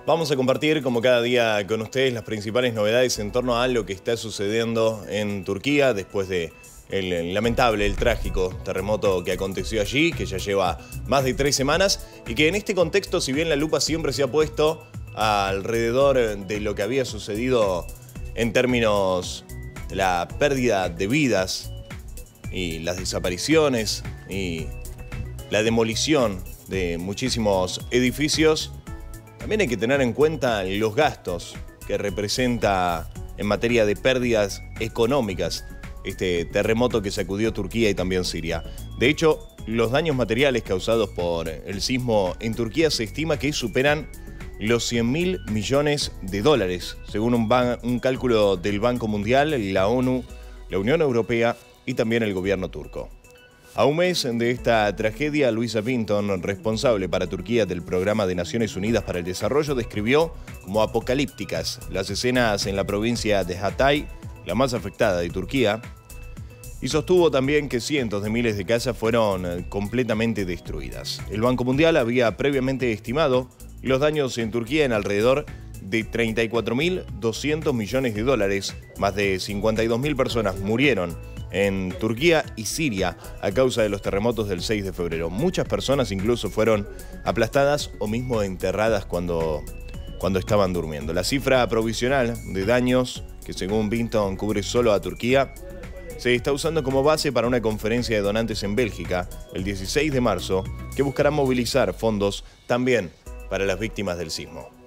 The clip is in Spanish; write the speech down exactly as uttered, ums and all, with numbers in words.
Vamos a compartir, como cada día, con ustedes las principales novedades en torno a lo que está sucediendo en Turquía después de el lamentable, el trágico terremoto que aconteció allí, que ya lleva más de tres semanas y que en este contexto, si bien la lupa siempre se ha puesto alrededor de lo que había sucedido en términos de la pérdida de vidas y las desapariciones y la demolición de muchísimos edificios, también hay que tener en cuenta los gastos que representa en materia de pérdidas económicas este terremoto que sacudió Turquía y también Siria. De hecho, los daños materiales causados por el sismo en Turquía se estima que superan los cien mil millones de dólares, según un, un cálculo del Banco Mundial, la ONU, la Unión Europea y también el gobierno turco. A un mes de esta tragedia, Louisa Pinton, responsable para Turquía del Programa de Naciones Unidas para el Desarrollo, describió como apocalípticas las escenas en la provincia de Hatay, la más afectada de Turquía, y sostuvo también que cientos de miles de casas fueron completamente destruidas. El Banco Mundial había previamente estimado los daños en Turquía en alrededor de treinta y cuatro mil doscientos millones de dólares. Más de cincuenta y dos mil personas murieron en Turquía y Siria a causa de los terremotos del seis de febrero. Muchas personas incluso fueron aplastadas o mismo enterradas cuando, cuando estaban durmiendo. La cifra provisional de daños, que según Pinton cubre solo a Turquía, se está usando como base para una conferencia de donantes en Bélgica el dieciséis de marzo, que buscará movilizar fondos también para las víctimas del sismo.